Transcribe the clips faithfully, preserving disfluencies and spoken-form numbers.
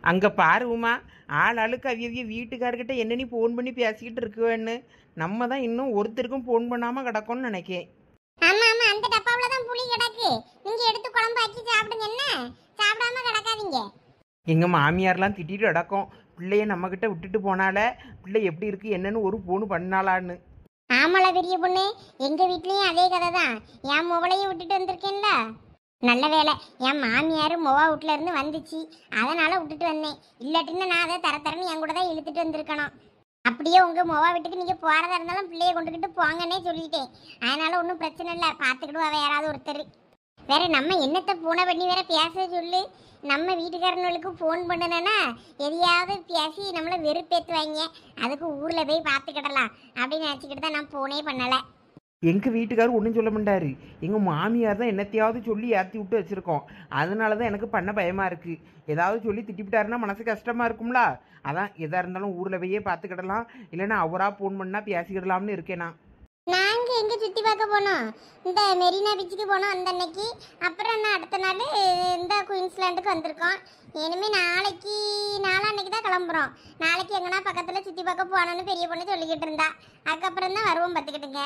அங்கே பாருமா, ஆள் ஆளுக்கு அவிய வீட்டுக்காரர்கிட்ட என்ன நீ ஃபோன் பண்ணி பேசிக்கிட்டு இருக்குவேன்னு. நம்ம தான் இன்னும் ஒருத்தருக்கும் ஃபோன் பண்ணாமல் கிடக்கும்னு நினைக்கேன். ஆமா ஆமா, அந்த டப்பாவுல தான் புளி கிடக்கு. நீங்க எடுத்து குழம்பு ஆக்கி சாப்பிடுங்க. என்ன சாப்பிடாம கிடக்காதீங்க. எங்கள் மாமியார்லாம் திட்டிட்டு கிடக்கும், பிள்ளைய நம்மக்கிட்ட விட்டுட்டு போனால பிள்ளை எப்படி இருக்கு என்னன்னு ஒரு ஃபோன் பண்ணாலான்னு. ஆமால பெரிய பொண்ணு, எங்க வீட்லயும் அதே கதை தான். என் மொபைலையும் விட்டுட்டு வந்திருக்கேன்ல. நல்ல வேலை என் மாமியார் மொவா வீட்டுல இருந்து வந்துச்சு, அதனால விட்டுட்டு வந்தேன். இல்லாட்டின்னு நான் அதை தர தரன்னு என் கூட தான் இழுத்துட்டு வந்திருக்கணும். அப்படியே உங்க மொவா வீட்டுக்கு நீங்க போறதா இருந்தாலும் பிள்ளைய கொண்டுகிட்டு போங்கன்னே சொல்லிட்டேன். அதனால ஒன்றும் பிரச்சனை இல்லை, பார்த்துக்கிடுவா யாராவது ஒருத்தர். வேற நம்ம என்னத்தை பூனை பண்ணி வேற பேச சொல்லு. நம்ம வீட்டுக்காரங்களுக்கு ஃபோன் பண்ணுனா எதையாவது பேசி நம்மளை வெறுப்பேற்றுவாங்க. அதுக்கு ஊரில் போய் பார்த்துக்கிடலாம் அப்படின்னு நினச்சிக்கிட்டு தான் நான் ஃபோனே பண்ணலை. எங்கள் வீட்டுக்காரர் ஒன்றும் சொல்ல மாட்டாரு. எங்கள் மாமியார் தான் என்னத்தையாவது சொல்லி ஏற்றி விட்டு வச்சுருக்கோம். அதனால தான் எனக்கு பண்ண பயமாக இருக்குது. ஏதாவது சொல்லி திட்டிவிட்டாருன்னா மனசு கஷ்டமாக இருக்கும்ல. அதான் எதாக இருந்தாலும் ஊரில் போயே பார்த்துக்கிடலாம், இல்லைன்னா அவராக ஃபோன் பண்ணால் பேசிக்கிடலாம்னு இருக்கேன் நான். நாங்கள் எங்கே சுற்றி பார்க்க போனோம்? இந்த மெரினா பீச்சுக்கு போனோம் அந்த அன்னைக்கு. அப்புறம் நான் அடுத்த நாள் இந்த குயின்ஸ்லாண்டுக்கு வந்திருக்கோம். இனிமேல் நாளைக்கு நாளான்னைக்கு தான் கிளம்புறோம். நாளைக்கு எங்கன்னா பக்கத்தில் சுற்றி பார்க்க போனோன்னு பெரிய பொண்ணு சொல்லிக்கிட்டு இருந்தா. அதுக்கப்புறம் தான் வருவோம், பார்த்துக்கிட்டுங்க.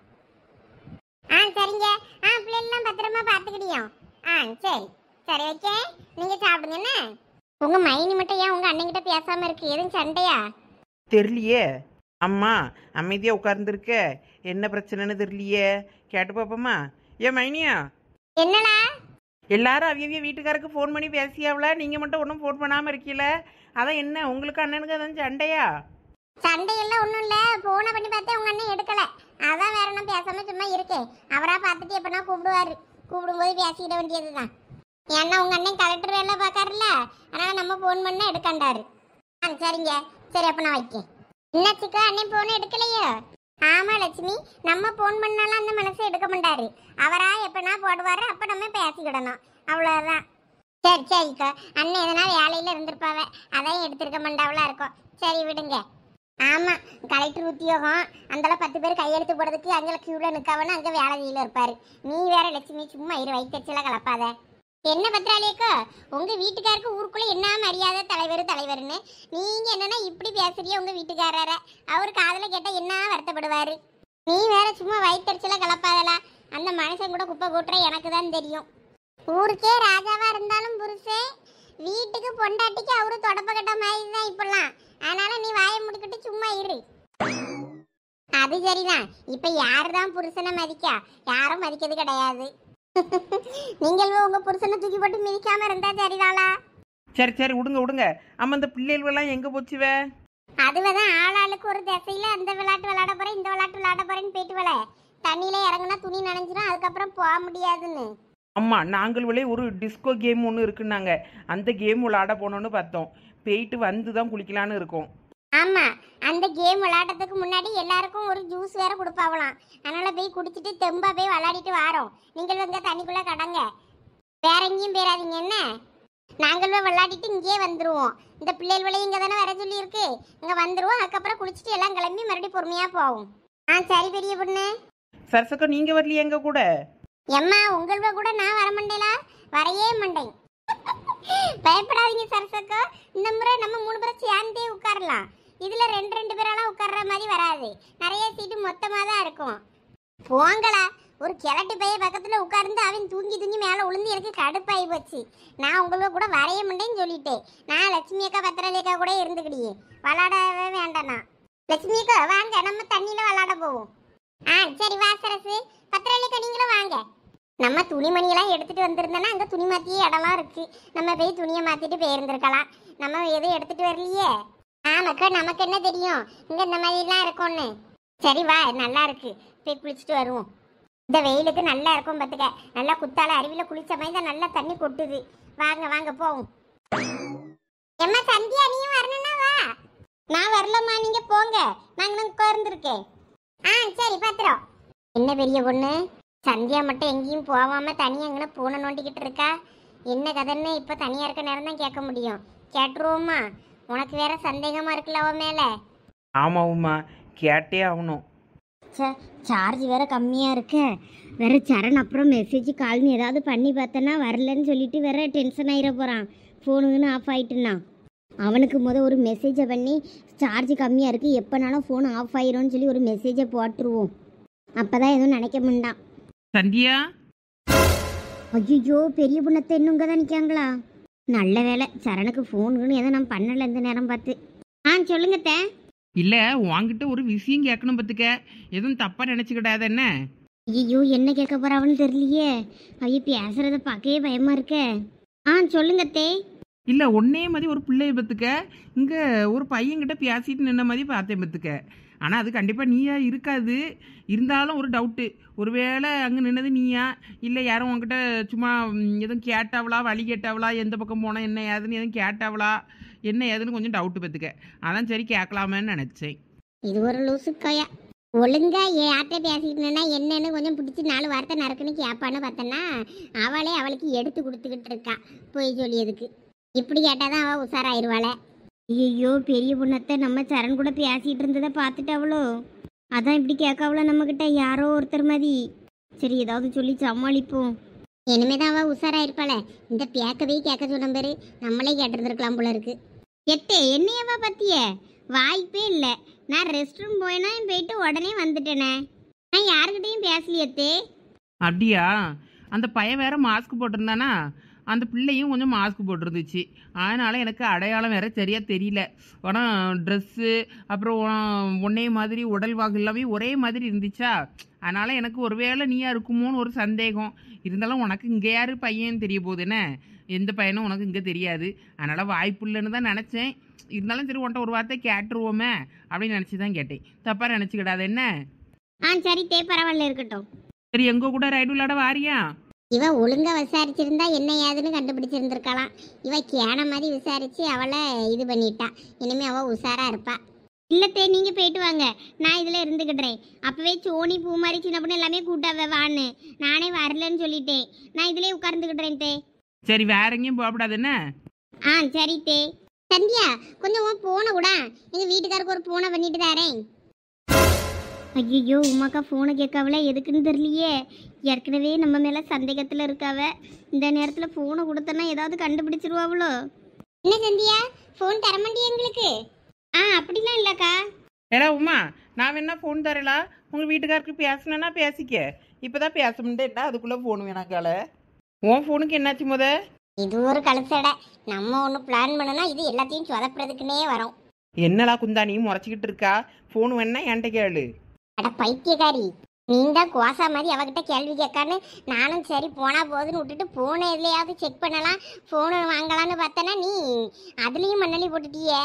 ஆ சரிங்க. ஆ பிள்ளைலாம் பத்திரமா பார்த்துக்கிட்டியோம். ஆ சரி சரி ஓகே, நீங்கள் சாப்பிடுங்க. என்ன உங்கள் மைனி மட்டும் ஏன் உங்கள் அண்ணன்கிட்ட பேசாமல் இருக்கு? எதுவும் சண்டையா? தெரியலையே. அம்மா அமைதியாக உட்கார்ந்துருக்க, என்ன பிரச்சனைன்னு தெரியலையே. கேட்டு பார்ப்போம்மா. ஏன் மைனியா, என்னடா எல்லாரும் அவிய வீட்டுக்காருக்கு ஃபோன் பண்ணி பேசியாவல, நீங்கள் மட்டும் ஒன்றும் ஃபோன் பண்ணாமல் இருக்கீல. அதான் என்ன உங்களுக்கு அண்ணனுக்கு அதான் சண்டையா? சண்டையெல்லாம் ஒன்றும் இல்லை. ஃபோனை பண்ணி பார்த்தேன், உங்கள் அண்ணன் எடுக்கலை. அதான் வேற நான் பேசாமல் சும்மா இருக்கேன். அவராக பார்த்துட்டு எப்படின்னா கூப்பிடுவார், கூப்பிடும்போது பேசிக்கிட வேண்டியது தான். ஏன்னா உங்கள் அண்ணன் கலெக்டர் வேலை பார்க்காருல்ல, அதனால் நம்ம ஃபோன் பண்ணால் எடுக்கண்டாரு. ஆ சரிங்க சரி, அப்போ நான் வைக்கேன். என்னாச்சுக்கா, அண்ணன் ஃபோனை எடுக்கலையோ? ஆமாம் லட்சுமி, நம்ம ஃபோன் பண்ணாலும் அந்த மனசை எடுக்க மாட்டாரு. அவரா எப்படின்னா போடுவார், அப்போ நம்ம பேசிக்கிடணும், அவ்வளோதான். சரி சரிக்கா, அண்ணன் எதனா வேலையில் இருந்திருப்பாவ, அதையும் எடுத்திருக்க மாட்டாவெலாம் இருக்கும். சரி விடுங்க. ஆமாம், கலெக்டர் உத்தியோகம், அந்தளவு பத்து பேர் கையெழுத்து போடுறதுக்கு அங்கே க்யூவில் நிற்காவன்னு அங்கே வேலையில் இருப்பார். நீ வேற லட்சுமி சும்மா இரு, வயிற்றுச்சலாக கலப்பாத. என்ன பத்திராளியக்கா, உங்கள் வீட்டுக்காருக்கு ஊருக்குள்ளே என்ன மரியாதை, தலைவர் தலைவர்னு நீங்கள் என்னன்னா இப்படி பேசுறிய உங்கள் வீட்டுக்காரரை? அவர் காதில் கேட்டால் என்ன வருத்தப்படுவார்? நீ வேற சும்மா வயிற்றுச்சலாக கலப்பாதலா. அந்த மனுஷன் கூட குப்பை கூட்டுற எனக்கு தான் தெரியும். ஊருக்கே ராஜாவாக இருந்தாலும் புருஷன், வீட்டுக்கு பொண்டாட்டிக்கு அவரு தொடப்ப கட்ட மாதிரி தான் இப்பெல்லாம். அதனால நீ வாயை முடிக்கிட்டு சும்மா இரு. அது சரிதான். இப்ப யாரு தான் புருஷனை மதிக்கா? யாரும் மதிக்கிறது கிடையாது. நீங்கள் உங்க புருஷனை தூக்கி போட்டு மிதிக்காம இருந்தா சரிதாளா? சரி சரி விடுங்க விடுங்க. ஆமாம், இந்த பிள்ளைகளெல்லாம் எங்கே போச்சுவே? அதுவதான் ஆளாளுக்கு ஒரு திசையில அந்த விளையாட்டு விளையாட போறேன், இந்த விளையாட்டு விளையாட போறேன்னு போயிட்டு விளை. தண்ணியில இறங்குனா துணி நனைஞ்சிடும், அதுக்கப்புறம் போக முடியாதுன்னு. ஆமாம், நாங்கள் விளைய ஒரு டிஸ்கோ கேம் ஒன்று இருக்குன்னாங்க. அந்த கேம் விளையாட போனோன்னு பார்த்தோம். போயிட்டு வந்து தான் குளிக்கலான்னு இருக்கோம். ஆமா, அந்த கேம் விளையாடுறதுக்கு முன்னாடி எல்லாருக்கும் ஒரு ஜூஸ் வேற கொடுப்பாவலாம். அதனால போய் குடிச்சிட்டு தெம்பா போய் விளையாடிட்டு வாரோம். நீங்கள் வந்து தண்ணிக்குள்ள கடங்க, வேற எங்கேயும் போயிடாதீங்க. என்ன நாங்கள் போய் விளையாடிட்டு இங்கேயே வந்துருவோம். இந்த பிள்ளைகள் இங்கே தானே வர சொல்லி இருக்கு, இங்கே வந்துருவோம். அதுக்கப்புறம் குளிச்சுட்டு எல்லாம் கிளம்பி மறுபடியும் பொறுமையா போவோம். ஆ சரி பெரிய பொண்ணு. சரசக்கா நீங்கள் வரலையே எங்க கூட? எம்மா உங்கள கூட நான் வர மாட்டேலா, வரையே மாட்டேன். பயப்படாதீங்க சரசக்கா, இந்த முறை நம்ம மூணு பேரும் சேர்ந்தே உட்காரலாம். இதுல ரெண்டு ரெண்டு பேரெல்லாம் உட்கார்ற மாதிரி வராது, நிறைய சீட்டு மொத்தமாக தான் இருக்கும். போங்களா, ஒரு கிழட்டு பைய பக்கத்துல உட்கார்ந்து அவன் தூங்கி தூங்கி மேலே உளுந்து எனக்கு கடுப்பாகி போச்சு. நான் உங்களோட கூட வரைய மாட்டேன்னு சொல்லிட்டேன். நான் லட்சுமி அக்கா பத்திரலி அக்கா கூட இருந்துக்கிடியே, விளாடவே வேண்டாண்ணா. லட்சுமி அக்கா வாங்க, நம்ம தண்ணியில விளாட போவோம். ஆ சரி வா சரசு, பத்திரலி அக்கா நீங்களும் வாங்க. நம்ம துணிமணியெல்லாம் எடுத்துட்டு வந்திருந்தோன்னா அங்கே துணி மாற்றிய இடம்லாம் இருக்கு, நம்ம போய் துணியை மாற்றிட்டு போயிருந்துருக்கலாம். நம்ம எதுவும் எடுத்துட்டு வரலையே. ஆமாக்கா, நமக்கு என்ன தெரியும் இங்கே இந்த மாதிரிலாம் இருக்கும்னு. சரி வா, நல்லா இருக்கு, போய் குளிச்சுட்டு வருவோம். இந்த வெயிலுக்கு நல்லா இருக்கும் பார்த்துக்க. நல்லா குத்தால அருவியில் குளிச்ச மாதிரி தான் நல்லா தண்ணி கொட்டுது. வாங்க வாங்க போவோம். எம்மா சந்தியா, நீயும் வரணும்னா வா. நான் வரலம்மா, நீங்க போங்க, நாங்கள் உட்கார்ந்துருக்கேன். ஆ சரி பத்திரம். என்ன பெரிய பொண்ணு, சந்தியா மட்டும் எங்கேயும் போகாம தனியாக எங்கன்னா பூனை நோண்டிக்கிட்டு இருக்கா? என்ன கதைன்னு இப்போ தனியாக இருக்க நேரம் தான் கேட்க முடியும். கேட்டுருவோம்மா, உனக்கு வேற சந்தேகமாக இருக்குல்ல அவன் மேலே? ஆமாவும்மா, கேட்டே ஆகணும். சார்ஜ் வேற கம்மியாக இருக்கு. வேற சரண் அப்புறம் மெசேஜ் கால்னு ஏதாவது பண்ணி பார்த்தேன்னா வரலன்னு சொல்லிட்டு வேற டென்ஷன் ஆகிட போகிறான். ஃபோனுங்கன்னு ஆஃப் ஆகிட்டுன்னா. அவனுக்கு முத ஒரு மெசேஜை பண்ணி சார்ஜ் கம்மியாக இருக்குது எப்போனாலும் ஃபோன் ஆஃப் ஆயிரும்னு சொல்லி ஒரு மெசேஜை போட்டுருவோம். அப்போ தான் எதுவும் நினைக்க மாட்டான். சந்தியா, ஐயோ பெரிய பொண்ணத்தை இன்னுங்க தான் நிற்காங்களா? நல்ல வேலை சரணுக்கு ஃபோனுன்னு எதை நான் பண்ணலை இந்த நேரம் பார்த்து. ஆ சொல்லுங்கத்த. இல்லை உன்கிட்ட ஒரு விஷயம் கேட்கணும் பார்த்துக்க. எதுவும் தப்பாக நினச்சிக்கிடாத என்ன? ஐயோ என்ன கேட்க போறாவன்னு தெரியலையே. ஐயோ பேசுறத பார்க்கவே பயமா இருக்கே. ஆ சொல்லுங்கத்தே. இல்லை ஒன்னே மாதிரி ஒரு பிள்ளைய பத்துக்க இங்கே ஒரு பையன்கிட்ட பேசிட்டு நின்ன மாதிரி பார்த்தேன் பத்துக்க. ஆனால் அது கண்டிப்பாக நீயா இருக்காது. இருந்தாலும் ஒரு டவுட்டு, ஒருவேளை அங்கே நின்னது நீயா இல்லை யாரும் உங்ககிட்ட சும்மா எதுவும் கேட்டாவளா, வழி கேட்டாவளா, எந்த பக்கம் போனால் என்ன ஏதுன்னு எதுவும் கேட்டாவளா, என்ன ஏதுன்னு கொஞ்சம் டவுட்டு பத்துக்க. அதான் சரி கேட்கலாமேன்னு நினச்சேன். இது ஒரு லூசுக்காயா. ஒழுங்கா யார்கிட்ட பேசிக்கிட்டேன்னா என்னன்னு கொஞ்சம் பிடிச்சி நாலு வார்த்தை நறுக்குன்னு கேட்பான்னு பார்த்தேன்னா அவளே அவளுக்கு எடுத்து கொடுத்துக்கிட்டு இருக்கா போய் சொல்லியதுக்கு. இப்படி கேட்டாதான் அவள் உஷாராயிருவாளே. ஐயோ பெரிய பொண்ணத்தை நம்ம சரண் கூட பேசிகிட்டு இருந்ததை பார்த்துட்டு அவளோ அதான் இப்படி கேட்காவளோ நம்மக்கிட்ட யாரோ ஒருத்தர் மாதிரி. சரி ஏதாவது சொல்லி சமாளிப்போம். இனிமேதான் அவள் உஷாராயிருப்பாளே. இந்த பேக்கவே கேட்க சொன்ன பேரு நம்மளே கேட்டிருந்துருக்கலாம் போல இருக்கு. எத்தே என்னையவா பத்திய வாய்ப்பே இல்லை. நான் ரெஸ்ட் ரூம் போயினா போயிட்டு உடனே வந்துட்டேனே. நான் யாருக்கிட்டையும் பேசலையத்தே. அப்படியா? அந்த பையன் வேற மாஸ்க் போட்டிருந்தானா, அந்த பிள்ளையும் கொஞ்சம் மாஸ்க் போட்டிருந்துச்சு. அதனால் எனக்கு அடையாளம் வேற சரியாக தெரியல. ஆனால் ட்ரெஸ்ஸு அப்புறம் ஒன்னே மாதிரி உடல் வாகு எல்லாமே ஒரே மாதிரி இருந்துச்சா, அதனால் எனக்கு ஒருவேளை நீயா இருக்குமோன்னு ஒரு சந்தேகம். இருந்தாலும் உனக்கு இங்கே யார் பையன் தெரிய போகுது என்ன? எந்த பையனும் உனக்கு இங்கே தெரியாது. அதனால் வாய்ப்பு இல்லைன்னு தான் நினச்சேன். இருந்தாலும் சரி உன்ட்ட ஒரு வார்த்தை கேட்டுருவோமே அப்படின்னு நினச்சி தான் கேட்டேன். தப்பாக நினச்சிக்கிடாது என்ன? ஆ சரி தே பரவாயில்ல இருக்கட்டும். சரி எங்க கூட ரைடு விளையாட வாரியா? இவ ஒழுங்கா விசாரிச்சிருந்தா என்ன ஏதுன்னு கண்டுபிடிச்சிருந்துருக்கலாம். இவ கேன மாதிரி விசாரிச்சு அவளை இது பண்ணிட்டா. இனிமே அவ உஷாரா இருப்பா. இல்லத்தே நீங்க போயிட்டு வாங்க, நான் இதுல இருந்துக்கிடுறேன். அப்பவே சோனி பூ மாதிரி சின்ன பொண்ணு எல்லாமே கூட்டாவ வான்னு நானே வரலன்னு சொல்லிட்டேன். நான் இதுலயே உட்கார்ந்துக்கிடுறேன் தே. சரி வேற எங்கேயும் போகக்கூடாது என்ன? ஆ சரி தே. சந்தியா கொஞ்சம் போன கூட எங்க வீட்டுக்காருக்கு ஒரு போனை பண்ணிட்டு தாரேன். ஐயோ உமாக்கா ஃபோனை கேட்காவல எதுக்குன்னு தெரியலையே. ஏற்கனவே நம்ம மேலே சந்தேகத்தில் இருக்காவ. இந்த நேரத்தில் ஃபோனை கொடுத்தனா ஏதாவது கண்டுபிடிச்சிருவாவளோ. என்ன சந்தியா ஃபோன் தர மாட்டியா எங்களுக்கு? ஆ அப்படிலாம் இல்லைக்கா. ஏடா உமா, நான் வேணா ஃபோன் தரலா? உங்கள் வீட்டுக்காருக்கு பேசணுன்னா பேசிக்க. இப்போ தான் பேச முடியேட்டா, அதுக்குள்ளே ஃபோன் வேணாக்கால. உன் ஃபோனுக்கு என்னாச்சு முத? இது ஒரு கழுசடை. நம்ம ஒன்று பிளான் பண்ணனா இது எல்லாத்தையும் சொதப்புறதுக்குன்னே வரும். என்னடா குந்தா நீ முறைச்சிக்கிட்டு இருக்கா? ஃபோன் வேணா என்கிட்ட கேளு. அட பைத்தியக்காரி, நீ தான் கோசா மாதிரி அவகிட்ட கேள்வி கேட்கான்னு நானும் சரி போனா போதுன்னு விட்டுட்டு போனை எதுலையாவது செக் பண்ணலாம் ஃபோனு வாங்கலான்னு பார்த்தனா நீ அதுலேயும் மண்ணலி போட்டுட்டியே.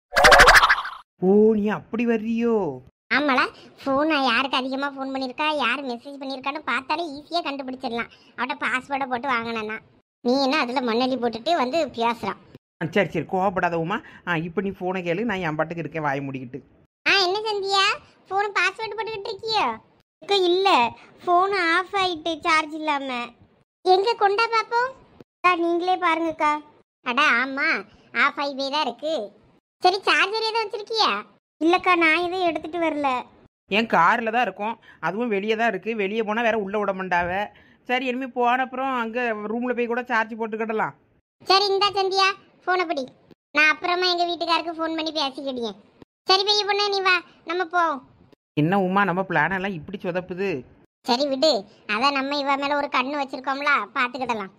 ஓ நீ அப்படி வர்றியோ? ஆமாடா, ஃபோனை யாருக்கு அதிகமாக ஃபோன் பண்ணியிருக்கா, யார் மெசேஜ் பண்ணியிருக்கான்னு பார்த்தாலே ஈஸியாக கண்டுபிடிச்சிடலாம். அவட்ட பாஸ்வேர்டை போட்டு வாங்கினேன்னா நீ என்ன அதில் மண்ணலி போட்டுட்டு வந்து பேசுகிறான். சரி சரி கோவப்படாத உமா. ஆ இப்போ நீ ஃபோனை கேளு, நான் என் பாட்டுக்கு இருக்கேன் வாய் முடிக்கிட்டு. ஆ என்ன சந்தியா ஃபோனு பாஸ்வேர்டு போட்டுக்கிட்டு இருக்கியோ? இல்லை ஃபோனு ஆஃப் ஆகிட்டு சார்ஜ் இல்லாமல். எங்கே கொண்டா பார்ப்போம். நீங்களே பாருங்கக்கா. அட ஆமாம் ஆஃப் ஆகி தான் இருக்கு. சரி சார்ஜர் எதுவும் வச்சுருக்கியா? இல்லைக்கா நான் எதுவும் எடுத்துகிட்டு வரல. என் காரில் தான் இருக்கும், அதுவும் வெளியே தான் இருக்குது. வெளியே போனால் வேற உள்ளே விட மாட்டாவ. சரி இனிமேல் போன அப்புறம் அங்கே ரூமில் போய் கூட சார்ஜ் போட்டுக்கிடலாம். சரி இந்தா சந்தியா ஃபோனை படி. நான் அப்புறமா எங்கள் வீட்டுக்காருக்கு ஃபோன் பண்ணி பேசிக்கிட்டேன். சரி பெரிய பொண்ணு நீ வா நம்ம போவோம். என்ன உமா நம்ம பிளான் எல்லாம் இப்படி சொதப்புது? சரி விடு, அதான் நம்ம இவ மேலே ஒரு கண்ணு வச்சுருக்கோம்ல, பார்த்துக்கிடலாம்.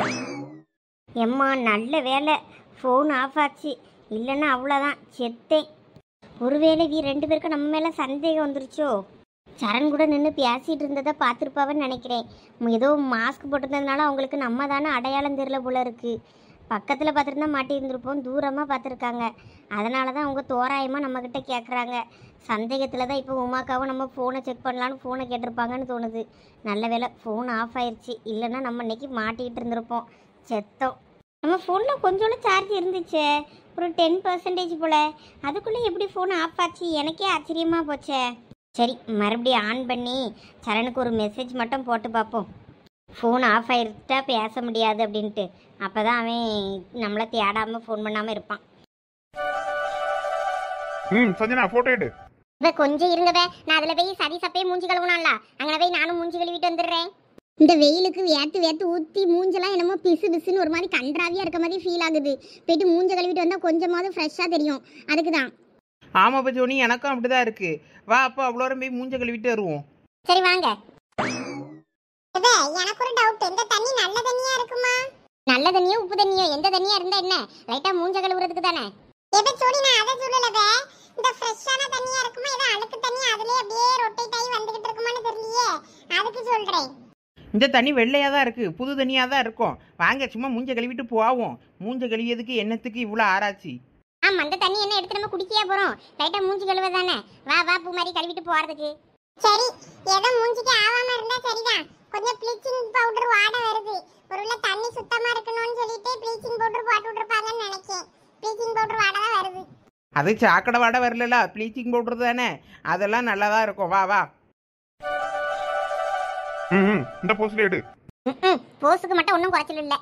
எம்மா நல்ல வேலை ஃபோன் ஆஃப் ஆச்சு. இல்லைன்னா அவ்வளோதான் செத்தேன். ஒருவேளை வீ ரெண்டு பேருக்கும் நம்ம மேலே சந்தேகம் வந்துருச்சோ. சரண் கூட நின்று பேசிகிட்டு இருந்ததை பார்த்துருப்பாவன்னு நினைக்கிறேன். ஏதோ மாஸ்க் போட்டிருந்ததுனால அவங்களுக்கு நம்ம தானே அடையாளம் தெரியல போல இருக்குது. பக்கத்தில் பார்த்துருந்தா மாட்டி இருந்திருப்போம், தூரமாக பார்த்துருக்காங்க. அதனால தான் அவங்க தோராயமாக நம்மக்கிட்ட கேட்குறாங்க. சந்தேகத்தில் தான் இப்போ உமாக்காவும் நம்ம ஃபோனை செக் பண்ணலான்னு ஃபோனை கேட்டிருப்பாங்கன்னு தோணுது. நல்ல வேலை ஃபோன் ஆஃப் ஆயிடுச்சு, இல்லைன்னா நம்ம இன்னைக்கு மாட்டிக்கிட்டு இருந்திருப்போம், செத்தோம். நம்ம ஃபோனில் கொஞ்சோண்டு சார்ஜ் இருந்துச்சே, ஒரு டென் பர்சன்டேஜ் போல். அதுக்குள்ளே எப்படி ஃபோன் ஆஃப் ஆச்சு எனக்கே ஆச்சரியமாக போச்சே. சரி மறுபடியும் ஆன் பண்ணி சரணுக்கு ஒரு மெசேஜ் மட்டும் போட்டு பார்ப்போம். ஃபோன் ஆஃப் ஆகிருட்டா பேச முடியாது அப்படின்ட்டு. அப்போ தான் அவன் நம்மளை தேடாமல் ஃபோன் பண்ணாமல் இருப்பான். ம் சஞ்சனா ஃபோட்டோ எடு. இப்போ கொஞ்சம் இருங்கவே, நான் அதில் போய் சதி சப்பையே மூஞ்சி கழுவுனால அங்கே போய் நானும் மூஞ்சி கழுவிட்டு வந்துடுறேன். இந்த வெயிலுக்கு வேத்து வேத்து ஊற்றி மூஞ்செல்லாம் என்னமோ பிசு பிசுன்னு ஒரு மாதிரி கன்றாவியாக இருக்க மாதிரி ஃபீல் ஆகுது. போயிட்டு மூஞ்ச கழுவிட்டு வந்தால் கொஞ்சமாவது ஃப்ரெஷ்ஷாக தெரியும். அதுக்கு தான். ஆமாப்பா ஜோனி, எனக்கும் அப்படிதான் இருக்கு. வா அப்போ அவ்வளோ போய் மூஞ்ச கழுவிட்டு வருவோம். சரி வாங்க. எனக்கு ஒரு டவுட், இந்த தண்ணி நல்ல தண்ணியா இருக்குமா? நல்ல தண்ணியோ உப்பு தண்ணியோ எந்த தண்ணியா இருந்தா என்ன, லைட்டா மூஞ்ச கழுவுறதுக்கு தானே. எபே சோடி, நான் அத சொல்லலவே. இந்த ஃப்ரெஷ்ஷான தண்ணியா இருக்குமா இல்ல அழுக்கு தண்ணி அதுலயே அப்படியே ரொட்டேட் ஆகி வந்துகிட்டு இருக்குமான்னு தெரியலையே, அதுக்கு சொல்றேன். இந்த தண்ணி வெள்ளையாக தான் இருக்குது, புது தண்ணியாக தான் இருக்கும். வாங்க சும்மா மூஞ்ச கழுவிட்டு போவோம். மூஞ்ச கழுவியதுக்கு என்னத்துக்கு இவ்வளோ ஆராய்ச்சி? ஆமா, அந்த தண்ணி என்ன எடுத்து நம்ம குடிக்கையா போறோம், லைட்டா மூஞ்சி கழுவ தானே. வா வா பூ மாதிரி கழுவிட்டு போறதுக்கு. சரி, ஏதோ மூஞ்சிக்கு ஆவாம இருந்தா சரிதான். கொஞ்சம் ப்ளீச்சிங் பவுடர் வாட வருது. ஒருவேளை தண்ணி சுத்தமா இருக்கணும்னு சொல்லிட்டு ப்ளீச்சிங் பவுடர் போட்டு விட்டுருப்பாங்கன்னு நினைக்கிறேன். ப்ளீச்சிங் பவுடர் வாட தான் வருது. அது சாக்கடை வாடை வரல, ப்ளீச்சிங் பவுடர் தானே, அதெல்லாம் நல்லா தான் இருக்கும். வா வா. ம் இந்த போஸ்ட்ல எடு. ம் போஸ்க்கு மட்டும் ஒன்றும் குறைச்சல் இல்லை.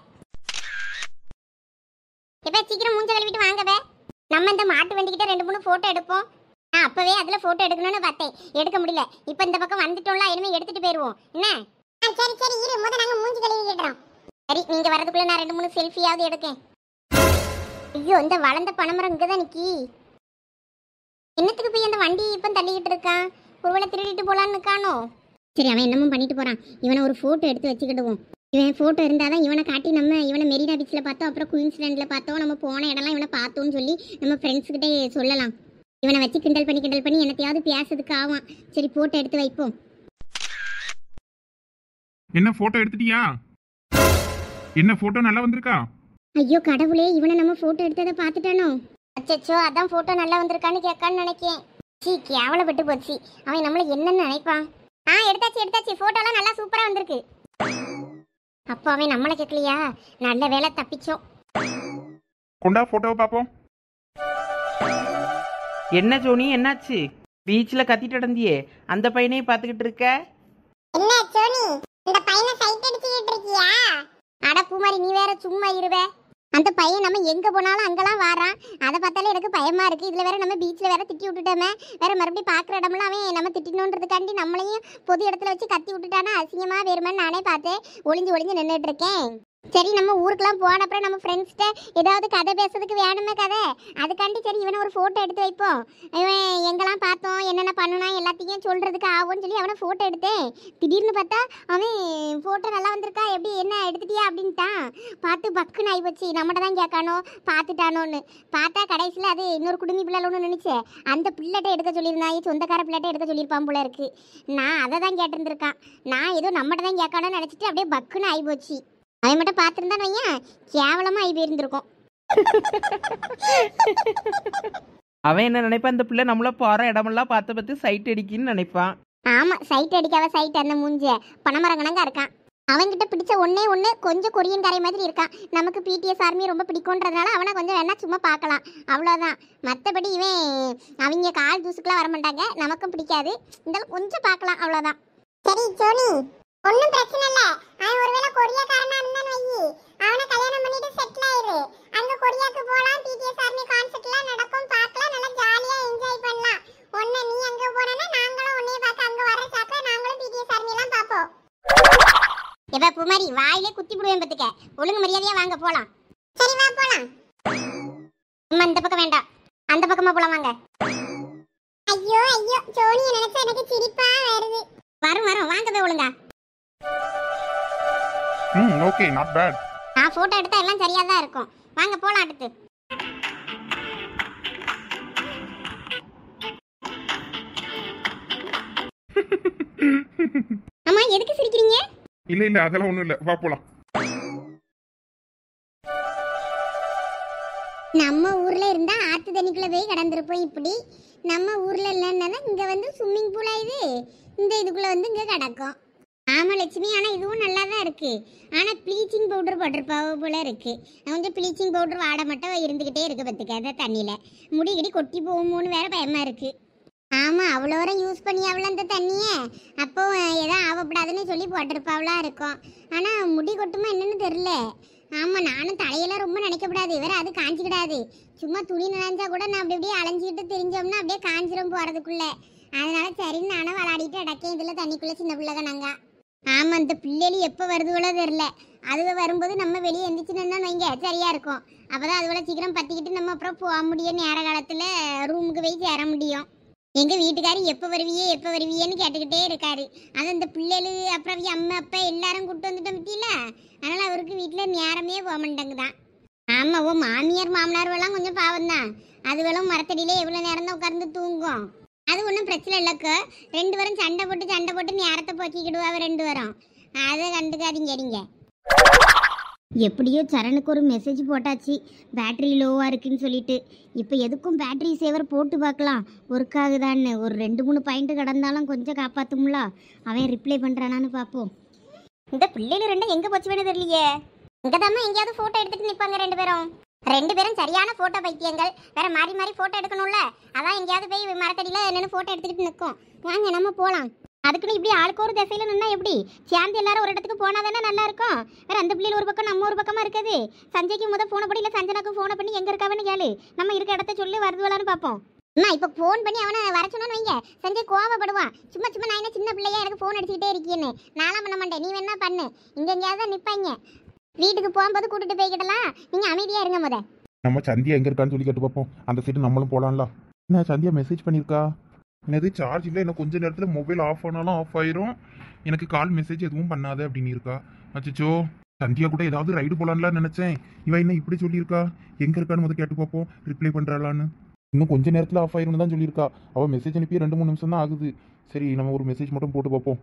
இப்போ சீக்கிரம் மூஞ்ச கழுவிட்டு வாங்கவே. நம்ம இந்த மாட்டு வண்டிக்கிட்ட ரெண்டு மூணு ஃபோட்டோ எடுப்போம். நான் அப்பவே அதில் ஃபோட்டோ எடுக்கணும்னு பார்த்தேன், எடுக்க முடியல. இப்போ இந்த பக்கம் வந்துட்டோம்ல, இனிமேல் எடுத்துட்டு போயிடுவோம் என்ன? சரி சரி இரு, முதல்ல நாங்கள் மூஞ்சி கழுவிடுறோம். சரி, நீங்கள் வரதுக்குள்ளே நான் ரெண்டு மூணு செல்ஃபியாவது எடுக்கேன். ஐயோ, இந்த வளர்ந்த பனைமரம் இங்கே தான் நிற்கி. என்னத்துக்கு போய் அந்த வண்டி இப்போ தள்ளிக்கிட்டு இருக்கான்? ஒருவேளை திருடிட்டு போகலான்னு இருக்கானோ? சரி, அவன் என்னமும் பண்ணிட்டு போகிறான். இவனை ஒரு ஃபோட்டோ எடுத்து வச்சுக்கிடுவோம். இவன் ஃபோட்டோ இருந்தால் தான் இவனை காட்டி நம்ம இவனை மெரினா பீச்சில் பார்த்தோம், அப்புறம் குயின்ஸ்லேண்டில் பார்த்தோம், நம்ம போன இடம்லாம் இவனை பார்த்தோன்னு சொல்லி நம்ம ஃப்ரெண்ட்ஸுக்கிட்டே சொல்லலாம். இவனை வச்சு கிண்டல் பண்ணி கிண்டல் பண்ணி என்னத்தையாவது பேசுறதுக்கு ஆவான். சரி, ஃபோட்டோ எடுத்து வைப்போம். என்ன போட்டோ எடுத்துட்டியா? என்ன போட்டோ நல்லா வந்திருக்கா? ஐயோ கடவுளே, இவனை நம்ம ஃபோட்டோ எடுத்ததை பார்த்துட்டானோ? அச்சோ, அதான் ஃபோட்டோ நல்லா வந்திருக்கான்னு கேட்கான்னு நினைக்கேன். சீ, கேவலப்பட்டு போச்சு. அவன் நம்மளை என்னன்னு நினைப்பான்? ஆ எடுத்தாச்சு எடுத்தாச்சு, ஃபோட்டோலாம் நல்லா சூப்பராக வந்திருக்கு. அப்போ அவன் நம்மளை கேட்கலையா? நல்ல வேலை, தப்பிச்சோம். கொண்டா போட்டோவை பார்ப்போம். என்ன ஜோனி, என்னாச்சு? பீச்சில் கத்திட்டு நடந்தியே, அந்த பையனையும் பார்த்துக்கிட்டு இருக்க? என்ன சோனி, இந்த பையனை சைட் அடிச்சிட்டு இருக்கியா? அட பூமாரி, நீ வேற சும்மா இருவே. அந்த பையன் நம்ம எங்க போனாலும் அங்கெல்லாம் வாரான். அதை பார்த்தாலே எனக்கு பயமா இருக்கு. இதுல வேற நம்ம பீச்ல வேற திட்டி விட்டுட்டோமே, வேற மறுபடியும் பாக்குற இடம்லாம் அவன் நம்ம திட்டணுன்றதுக்காண்டி நம்மளையும் பொது இடத்துல வச்சு கத்தி விட்டுட்டானா அசிங்கமா வேறுமான்னு நானே பார்த்தேன். ஒளிஞ்சு ஒளிஞ்சு நின்றுட்டு இருக்கேன். சரி, நம்ம ஊருக்குலாம் போன அப்புறம் நம்ம ஃப்ரெண்ட்ஸ்கிட்ட ஏதாவது கதை பேசுறதுக்கு வேணுமே கதை, அதுக்காண்டி சரி இவனை ஒரு ஃபோட்டோ எடுத்து வைப்போம். இவன் எங்கெல்லாம் பார்த்தோம், என்னென்ன பண்ணுனா எல்லாத்தையும் சொல்கிறதுக்கு ஆகும்னு சொல்லி அவனை ஃபோட்டோ எடுத்தேன். திடீர்னு பார்த்தா அவன் ஃபோட்டோ நல்லா வந்திருக்கா, எப்படி என்ன எடுத்துட்டியா அப்படின்ட்டான். பார்த்து பக்குன்னு ஆகிப்போச்சு. நம்மகிட்ட தான் கேட்கானோ பார்த்துட்டானோன்னு பார்த்தா கடைசியில் அது இன்னொரு குடுமி பிள்ளை ஒன்று நினச்சேன். அந்த பிள்ளைகிட்ட எடுக்க சொல்லியிருந்தான், சொந்தக்கார பிள்ளைகிட்ட எடுக்க சொல்லியிருப்பான் போல இருக்கு. நான் அதை தான் கேட்டிருந்துருக்கான். நான் ஏதோ நம்மகிட்ட தான் கேட்கானோன்னு நினச்சிட்டு அப்படியே பக்குன்னு ஆகிப்போச்சு. அவன் மட்டும் பார்த்துருந்தான் வையன், கேவலமாக ஆகி போயிருந்திருக்கும். அவன் என்ன நினைப்பான், இந்த பிள்ளை நம்மள போகிற இடமெல்லாம் பார்த்து பார்த்து சைட் அடிக்கின்னு நினைப்பான். ஆமாம், சைட் அடிக்காத சைட் அந்த மூஞ்ச பணமரம் கணங்கா இருக்கான். அவன்கிட்ட பிடிச்ச ஒன்னே ஒன்று கொஞ்சம் கொரியன் கரை மாதிரி இருக்கான். நமக்கு பிடிஎஸ் ஆர்மி ரொம்ப பிடிக்கும்ன்றதுனால அவனை கொஞ்சம் வேணா சும்மா பார்க்கலாம், அவ்வளோதான். மற்றபடி இவன் அவங்க கால் தூசுக்கெலாம் வரமாட்டாங்க, நமக்கும் பிடிக்காது. இந்த கொஞ்சம் பார்க்கலாம், அவ்வளோதான். சரி சோனி, ஒன்றும் பிரச்சனை இல்லை. அவன் ஒருவேளை கொரியாக்காரனா இருந்தான்னு வை, அவனை கல்யாணம் பண்ணிட்டு செட்டில் ஆயிரு. அங்கே கொரியாவுக்கு போகலாம், பிடிஎஸ் ஆர்மி கான்செர்ட்லாம் நடக்கும், பார்க்கலாம், நல்லா ஜாலியாக என்ஜாய் பண்ணலாம். ஒன்று நீ அங்கே போனேன்னா நாங்களும் உன்னைய பார்க்க அங்கே வர சாக்க நாங்களும் பிடிஎஸ் ஆர்மிலாம் பார்ப்போம். எப்போ பூமாரி, வாயிலே குத்தி விடுவேன் பத்துக்க. ஒழுங்கு மரியாதையாக வாங்க போகலாம். சரி வா போகலாம். அம்மா இந்த பக்கம் வேண்டாம், அந்த பக்கமாக போகலாம் வாங்க. ஐயோ ஐயோ, சோனியை நினைச்சா எனக்கு சிரிப்பா வருது. வரும் வரும், வாங்க போய் ஒழுங்கா. ம் ஓகே, நாட் பேட். நான் போட்டோ எடுத்தா எல்லாம் சரியா தான் இருக்கும். வாங்க போலாம் அடுத்து. அம்மா எதுக்கு சிரிக்கிறீங்க? இல்ல இல்ல அதெல்லாம் ஒண்ணும் இல்ல, வா போலாம். நம்ம ஊர்ல இருந்தா ஆத்து தண்ணிக்குள்ள போய் கடந்திருப்போம். இப்படி நம்ம ஊர்ல இல்லைன்னா இங்க வந்து ஸ்விம்மிங் பூலா இது, இந்த இதுக்குள்ள வந்து இங்க கிடக்கும். ஆமா லட்சுமி, ஆனா இதுவும் நல்லா தான் இருக்கு. ஆனா ப்ளீச்சிங் பவுடர் போட்டிருப்பாவோ போல இருக்கு. கொஞ்சம் ப்ளீச்சிங் பவுடர் வாட மட்டும் இருந்துகிட்டே இருக்கு பத்துக்காத தண்ணியில. முடிகிடி கொட்டி போகுமோன்னு வேற பயமா இருக்கு. ஆமா, அவ்வளோ வரம் யூஸ் பண்ணி அவ்வளோ அந்த தண்ணியை அப்போ ஏதோ ஆகப்படாதுன்னு சொல்லி போட்டிருப்பாவளா இருக்கும். ஆனா முடி கொட்டுமா என்னன்னு தெரியல. ஆமா, நானும் தலையெல்லாம் ரொம்ப நினைக்கப்படாது, வேற அது காஞ்சிக்கிடாது. சும்மா துணி நினைஞ்சா கூட நான் அப்படி அப்படியே அலைஞ்சிக்கிட்டு தெரிஞ்சோம்னா அப்படியே காஞ்சிரும் போறதுக்குள்ள. அதனால சரின்னு நானும் விளையாடிட்டு அடக்கேன் இதுல தண்ணிக்குள்ள சின்ன பிள்ளைங்க நாங்க. ஆமா, இந்த பிள்ளைகள் எப்ப வருதுகளோ தெரியல. அதுக வரும்போது நம்ம வெளியே எந்திரிச்சுன்னா வைங்க சரியா இருக்கும். அப்பதான் அதுவளை சீக்கிரம் பத்திக்கிட்டு நம்ம அப்புறம் போக முடியும். நேர காலத்துல ரூமுக்கு போய் சேர முடியும். எங்க வீட்டுக்காரி எப்ப வருவியே எப்ப வருவியேன்னு கேட்டுக்கிட்டே இருக்காரு. அது இந்த பிள்ளைகளு அப்புறம் அம்மா அப்பா எல்லாரும் கூட்டு வந்துட்டோம் பத்தியில. அதனால அவருக்கு வீட்டுல நேரமே போக மாட்டேங்குதான். ஆமா, ஓ மாமியார் மாமனார் எல்லாம் கொஞ்சம் பாவம் தான். அதுவெல்லாம் மரத்தடியில எவ்வளவு நேரம் தான் உட்கார்ந்து தூங்கும். அது ஒன்றும் பிரச்சனை இல்லைக்கோ. ரெண்டு பேரும் சண்டை போட்டு சண்டை போட்டு நேரத்தை போக்கிக்கிடுவாங்க ரெண்டு பேரும். அதை கண்டுக்காதீங்க நீங்க. எப்படியோ சரணுக்கு ஒரு மெசேஜ் போட்டாச்சு, பேட்டரி லோவாக இருக்குன்னு சொல்லிட்டு. இப்போ எதுக்கும் பேட்டரி சேவர் போட்டு பார்க்கலாம் ஒர்க் ஆகுதான்னு. ஒரு ரெண்டு மூணு பாயிண்ட் கடந்தாலும் கொஞ்சம் காப்பாற்றும்ல. அவன் ரிப்ளை பண்ணுறானான்னு பார்ப்போம். இந்த பிள்ளைகள் ரெண்டும் எங்கே போச்சு வேணும் தெரியலையே. இங்கே தான் எங்கேயாவது ஃபோட்டோ எடுத்துகிட்டு நிற்பாங்க ரெண்டு பேரும். ரெண்டு பேரும் சரியான ஃபோட்டோ பைத்தியங்கள். வேற மாறி மாறி ஃபோட்டோ எடுக்கணும்ல. அதான் எங்கேயாவது போய் மரத்தடியில் என்னென்னு ஃபோட்டோ எடுத்துக்கிட்டு நிற்கும். வாங்க நம்ம போகலாம். அதுக்குன்னு இப்படி ஆளுக்கு ஒரு திசையில நின்னா எப்படி? சேர்ந்து எல்லாரும் ஒரு இடத்துக்கு போனா தானே நல்லா இருக்கும். வேற அந்த பிள்ளைகள் ஒரு பக்கம் நம்ம ஒரு பக்கமா இருக்குது. சஞ்சய்க்கு முத போன படி இல்லை சஞ்சனாக்கு ஃபோனை பண்ணி எங்க இருக்காவன்னு கேளு. நம்ம இருக்க இடத்த சொல்லி வருதுவலான்னு பார்ப்போம். அம்மா இப்போ ஃபோன் பண்ணி அவனை வர சொன்னான்னு வைங்க, சஞ்சய் கோவப்படுவான். சும்மா சும்மா நான் என்ன சின்ன பிள்ளையா எனக்கு ஃபோன் அடிச்சுக்கிட்டே இருக்கேன்னு. நானும் பண்ண மாட்டேன், நீ வேணா பண்ணு. இங்க எங்கேயாவது தான் நிப்பாங்க. வீட்டுக்கு போகும்போது கூட்டிட்டு போய்கிட்டலாம். நீங்க அமைதியா இருங்க முத. நம்ம சந்தியா எங்க இருக்கான்னு சொல்லி கேட்டு பார்ப்போம். அந்த சைடு நம்மளும் போலாம்ல. என்ன சந்தியா மெசேஜ் பண்ணிருக்கா? என்னது சார்ஜ் இல்லை, எனக்கு கொஞ்ச நேரத்தில் மொபைல் ஆஃப் ஆனாலும் ஆஃப் ஆயிரும், எனக்கு கால் மெசேஜ் எதுவும் பண்ணாத அப்படின்னு இருக்கா. அச்சோ, சந்தியா கூட ஏதாவது ரைடு போலான்லாம் நினைச்சேன். இவன் என்ன இப்படி சொல்லியிருக்கா? எங்க இருக்கான்னு முதல் கேட்டு பார்ப்போம், ரிப்ளை பண்றாளான்னு. இன்னும் கொஞ்ச நேரத்தில் ஆஃப் ஆயிரும்னு தான் சொல்லியிருக்கா. அவள் மெசேஜ் அனுப்பி ரெண்டு மூணு நிமிஷம் தான் ஆகுது. சரி, நம்ம ஒரு மெசேஜ் மட்டும் போட்டு பார்ப்போம்.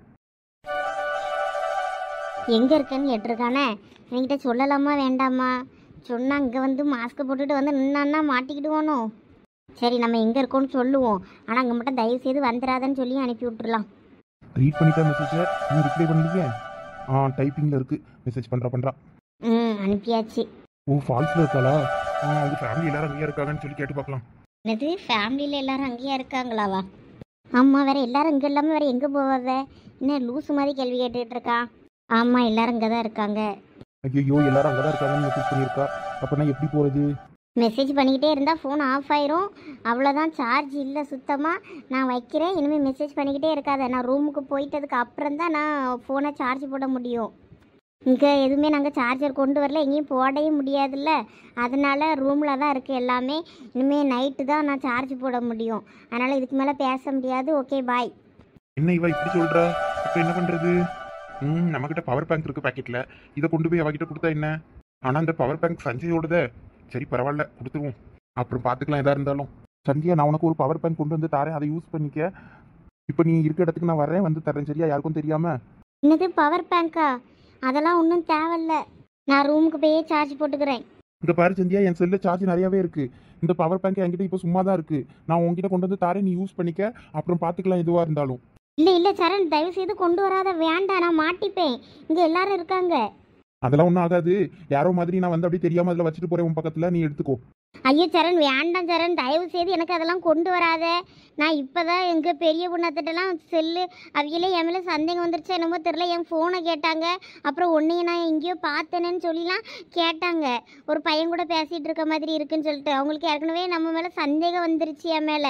எங்க இருக்கேன்னு கேட்டிருக்கானே, என்கிட்ட சொல்லலாமா வேண்டாமா? சொன்னா இங்க வந்து மாஸ்க் போட்டுட்டு வந்து நின்னான்னா மாட்டிக்கிடுவானோ. சரி, நம்ம எங்க இருக்கோம்னு சொல்லுவோம். ஆனா அங்க மட்டும் தயவு செய்து வந்துடாதன்னு சொல்லி அனுப்பி விட்டுறலாம். ரீட் பண்ணிட்டா மெசேஜை, நீ ரிப்ளை பண்ணிருக்கே? ஆ, டைப்பிங்ல இருக்கு. மெசேஜ் பண்றா பண்றா. ம், அனுப்பியாச்சு. ஓ, ஃபால்ஸ்ல இருக்காளா? ஆ, அவங்க ஃபேமிலி எல்லாரும் அங்கேயா இருக்காங்கன்னு சொல்லி கேட்டு பார்க்கலாம். என்னது, ஃபேமிலியில எல்லாரும் அங்கேயா இருக்காங்களாவா? ஆமா, வேற எல்லாரும் இங்க இல்லாம வேற எங்க போவாத? என்ன லூசு மாதிரி கேள்வி கேட்டுட்டு இருக்கா? ஆமா, எல்லாரும் இங்கே தான் இருக்காங்க. ஐயோ, எல்லாரும் அங்கே தான் இருக்காங்கன்னு மெசேஜ் பண்ணியிருக்கா. அப்போ நான் எப்படி போகிறது? மெசேஜ் பண்ணிக்கிட்டே இருந்தால் ஃபோன் ஆஃப் ஆயிரும். அவ்வளோதான், சார்ஜ் இல்லை சுத்தமாக. நான் வைக்கிறேன், இனிமேல் மெசேஜ் பண்ணிக்கிட்டே இருக்காத. நான் ரூமுக்கு போயிட்டதுக்கு அப்புறம் தான் நான் ஃபோனை சார்ஜ் போட முடியும். இங்கே எதுவுமே நாங்கள் சார்ஜர் கொண்டு வரல, எங்கேயும் போடவே முடியாதுல்ல. அதனால ரூமில் தான் இருக்குது எல்லாமே. இனிமேல் நைட்டு தான் நான் சார்ஜ் போட முடியும். அதனால் இதுக்கு மேலே பேச முடியாது. Okay, bye. என்ன இவ இப்படி சொல்கிறா? இப்போ என்ன பண்ணுறது? ம் நம்மக்கிட்ட பவர் பேங்க் இருக்குது பேக்கெட்டில். இதை கொண்டு போய் அவகிட்ட கொடுத்தா என்ன? ஆனால் அந்த பவர் பேங்க் சஞ்சயோடதே. சரி, பரவாயில்ல, கொடுத்துருவோம். அப்புறம் பார்த்துக்கலாம் எதாக இருந்தாலும். சந்தியா, நான் உனக்கு ஒரு பவர் பேங்க் கொண்டு வந்து தரேன், அதை யூஸ் பண்ணிக்க. இப்போ நீ இருக்க இடத்துக்கு நான் வரேன், வந்து தரேன், சரியா? யாருக்கும் தெரியாமல். என்னது பவர் பேங்க்கா? அதெல்லாம் ஒன்றும் தேவையில்ல, நான் ரூமுக்கு போய் சார்ஜ் போட்டுக்கிறேன். இங்கே பாரு சந்தியா, என் செல்லில் சார்ஜ் நிறையாவே இருக்குது. இந்த பவர் பேங்க் என்கிட்ட இப்போ சும்மா தான் இருக்குது. நான் உங்ககிட்ட கொண்டு வந்து தரேன், நீ யூஸ் பண்ணிக்க. அப்புறம் பார்த்துக்கலாம் எதுவாக இருந்தாலும். இல்லை இல்லை சரண், தயவு செய்து கொண்டு வராத, வேண்டாம், நான் மாட்டிப்பேன். இங்கே எல்லாரும் இருக்காங்க. அதெல்லாம் ஒன்றும் ஆகாது. யாரோ மாதிரி நான் வந்து அப்படியே தெரியாமல் அதில் வச்சுட்டு போகிறேன் உன் பக்கத்தில், நீ எடுத்துக்கோ. ஐயோ சரண், வேண்டாம் சரண், தயவு செய்து எனக்கு அதெல்லாம் கொண்டு வராத. நான் இப்போ தான் எங்கள் பெரிய பொண்ணாத்திட்டலாம் செல்லு அவையிலே என் மேலே சந்தேகம் வந்துருச்சு என்னமோ தெரில. என் ஃபோனை கேட்டாங்க. அப்புறம் ஒன்றையும் நான் எங்கேயோ பார்த்தேனேன்னு சொல்லிலாம் கேட்டாங்க. ஒரு பையன் கூட பேசிகிட்டு இருக்க மாதிரி இருக்குன்னு சொல்லிட்டு அவங்களுக்கு ஏற்கனவே நம்ம மேலே சந்தேகம் வந்துருச்சு. என் மேலே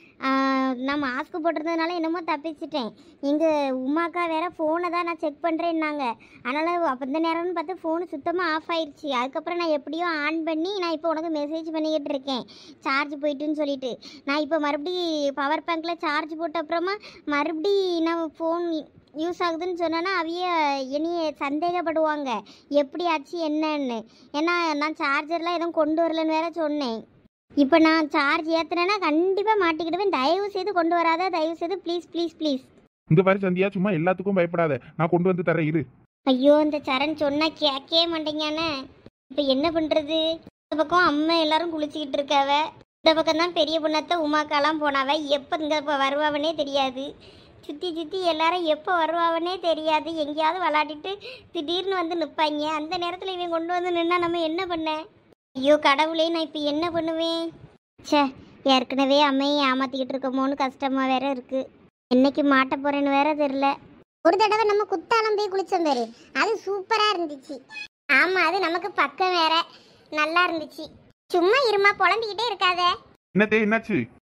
நான் மாஸ்க் போட்டிருந்ததுனால என்னமோ தப்பிச்சிட்டேன். எங்கள் உமாக்கா வேற ஃபோனை தான் நான் செக் பண்ணுறேன்னாங்க. அதனால் அப்போ இந்த நேரம்னு பார்த்து ஃபோனு சுத்தமாக ஆஃப் ஆயிடுச்சு. அதுக்கப்புறம் நான் எப்படியோ ஆன் பண்ணி நான் இப்போ உனக்கு மெசேஜ் பண்ணிக்கிட்டு இருக்கேன், சார்ஜ் போயிட்டுன்னு சொல்லிட்டு. நான் இப்போ மறுபடி பவர் பேங்க்கில் சார்ஜ் போட்ட அப்புறமா மறுபடி நான் ஃபோன் யூஸ் ஆகுதுன்னு சொன்னேன்னா அவைய என்னைய சந்தேகப்படுவாங்க எப்படி ஆச்சு என்னன்னு. ஏன்னா நான் சார்ஜர்லாம் எதுவும் கொண்டு வரலன்னு வேற சொன்னேன். இப்போ நான் சார்ஜ் ஏற்றுனேன்னா கண்டிப்பாக மாட்டிக்கிடுவேன். தயவு செய்து கொண்டு வராத, தயவு செய்து, ப்ளீஸ் ப்ளீஸ் ப்ளீஸ். இந்த மாதிரி சந்தியா, சும்மா எல்லாத்துக்கும் பயப்படாத, நான் கொண்டு வந்து தரேன் இரு. ஐயோ, இந்த சரண் சொன்னால் கேட்கவே மாட்டேங்கானே. இப்போ என்ன பண்ணுறது? இந்த பக்கம் அம்மா எல்லாரும் குளிச்சுக்கிட்டு இருக்காவ, இந்த பக்கம் தான் பெரிய பொண்ணத்தை உமாக்காலாம் போனாவ. எப்போ இங்கே இப்போ வருவாவனே தெரியாது. சுற்றி சுற்றி எல்லாரும் எப்போ வருவாவனே தெரியாது. எங்கேயாவது விளாட்டிட்டு திடீர்னு வந்து நிற்பாங்க. அந்த நேரத்தில் இவன் கொண்டு வந்து நின்னா நம்ம என்ன பண்ண? ஐயோ கடவுளே, நான் இப்போ என்ன பண்ணுவேன்? சே, ஏற்கனவே அம்மையை ஏமாத்திக்கிட்டு இருக்கமோன்னு கஷ்டமாக வேற இருக்கு. என்னைக்கு மாட்ட போறேன்னு வேற தெரியல. ஒரு தடவை நம்ம குத்தாலம் போய் குளிச்சோம் பேரு, அது சூப்பரா இருந்துச்சு. ஆமா, அது நமக்கு பக்கம் வேற, நல்லா இருந்துச்சு. சும்மா இருமா, புலம்பிக்கிட்டே இருக்காத. என்னத்தே, என்னாச்சு?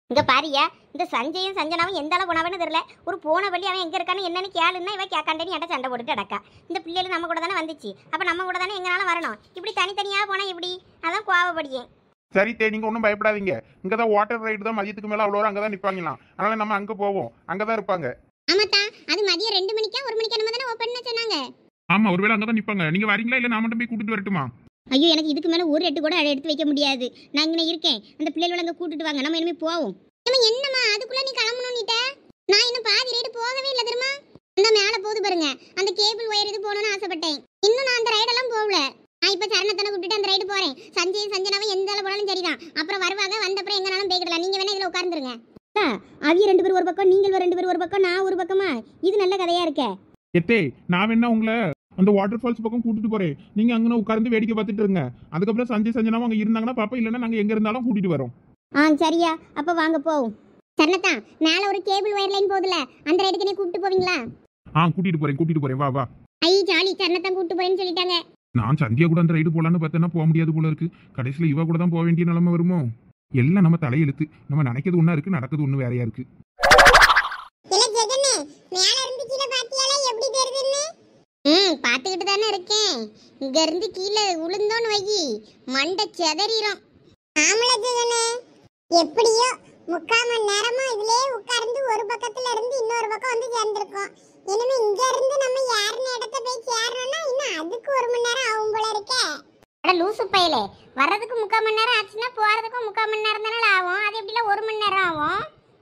இங்க பாரியா, இந்த சஞ்சயும் சஞ்சனாவும் எந்த அளவு போனவன்னு தெரியல. ஒரு போன வழி அவன் எங்க இருக்கான்னு என்னன்னு கேளுன்னா இவ கேட்காண்டேன்னு என்கிட்ட சண்டை போட்டுட்டு அடக்கா. இந்த பிள்ளைகள் நம்ம கூட தானே வந்துச்சு, அப்ப நம்ம கூட தானே எங்கனாலும் வரணும். இப்படி தனித்தனியா போனா எப்படி? அதான் கோவப்படியே. சரி தே, நீங்க ஒன்றும் பயப்படாதீங்க. இங்கதான் வாட்டர் ரைடு தான் மதியத்துக்கு மேல அவ்வளோ அங்கதான் நிப்பாங்களாம். அதனால நம்ம அங்க போவோம், அங்கதான் இருப்பாங்க. ஆமாத்தா, அது மதியம் ரெண்டு மணிக்கா ஒரு மணிக்கு நம்ம தானே ஓப்பன் சொன்னாங்க. ஆமா, ஒருவேளை அங்கதான் நிப்பாங்க. நீங்க வரீங்களா இல்ல நான் மட்டும் போய் கூட்டிட்டு வரட்டுமா? ஐயோ, எனக்கு இதுக்கு மேல ஒரு எட்டு கூட எடுத்து வைக்க முடியாது. நான் இங்கே இருக்கேன், அந்த பிள்ளைகளை அங்கே கூட்டிட்டு வாங்க, நம்ம இனிமே போவோம். நம்ம என்னம்மா அதுக்குள்ள நீ கிளம்பணும்னிட்ட? நான் இன்னும் பாதி ரைடு போகவே இல்லை தெரியுமா? அந்த மேலே போகுது பாருங்க, அந்த கேபிள் ஒயர் இது போகணும்னு ஆசைப்பட்டேன். இன்னும் நான் அந்த ரைடெல்லாம் போகல. நான் இப்போ சரணத்தனை கூப்பிட்டு அந்த ரைடு போறேன். சஞ்சய் சஞ்சனாவும் எந்த அளவு போனாலும் சரிதான். அப்புறம் வருவாங்க, வந்தப்புறம் எங்கனாலும் போய்க்கிடலாம். நீங்க வேணா இதில் உட்கார்ந்துருங்க. அவிய ரெண்டு பேரும் ஒரு பக்கம், நீங்கள் ரெண்டு பேரும் ஒரு பக்கம், நான் ஒரு பக்கமா. இது நல்ல கதையா இருக்கே. எத்தே, நான் வேணா உங்களை அந்த வாட்டர் ஃபால்ஸ் பக்கம் கூட்டிட்டு போறேன். நீங்க அங்கே உட்கார்ந்து வேடிக்கை பார்த்துட்டு இருங்க. அதுக்கப்புறம் சஞ்சய் சஞ்சனாவும் அங்கே இருந்தாங்கன்னா பாப்பா, இல்லைன்னா நாங்க எங்க இருந்தாலும் கூட்டிட்டு வரோம். ஆ சரியா, அப்ப வாங்க போவோம். சரணத்தா, மேல ஒரு கேபிள் ஒயர் லைன் போகுதுல, அந்த ரைடுக்கு நீ கூட்டிட்டு போவீங்களா? ஆ கூட்டிட்டு போறேன் கூட்டிட்டு போறேன் வா வா. ஐ ஜாலி, சரணத்தா கூட்டிட்டு போறேன்னு சொல்லிட்டாங்க. நான் சந்தியா கூட அந்த ரைடு போலான்னு பார்த்தேன்னா போக முடியாது போல இருக்கு. கடைசியில் இவ கூட தான் போக வேண்டிய நிலைமை வருமோ? எல்லாம் நம்ம தலையெழுத்து. நம்ம நினைக்கிறது ஒண்ணா இருக்கு, நடக்கிறது ஒண்ணு வேறையா இருக்கு. ம், பாத்துக்கிட்டு தானே இருக்கேன். இங்க இருந்து கீழே விழுந்தோன்னு வை, மண்டை செதறிடும். ஆமல ஜெகனே, எப்படியோ முக்கால் மணி நேரமா இதுலயே உட்கார்ந்து ஒரு பக்கத்துல இருந்து இன்னொரு பக்கம் வந்து சேர்ந்திருக்கோம். இனிமே இங்க இருந்து நம்ம யாருன்னு இடத்த போய் சேரணும்னா இன்னும் அதுக்கு ஒரு மணி நேரம் ஆகும் போல இருக்கே. அட லூசு பையலே, வர்றதுக்கு முக்கால் மணி நேரம் ஆச்சுன்னா போறதுக்கும் முக்கால் மணி நேரம் தானே ஆகும். அது எப்படில ஒரு மணி நேரம் ஆகும்?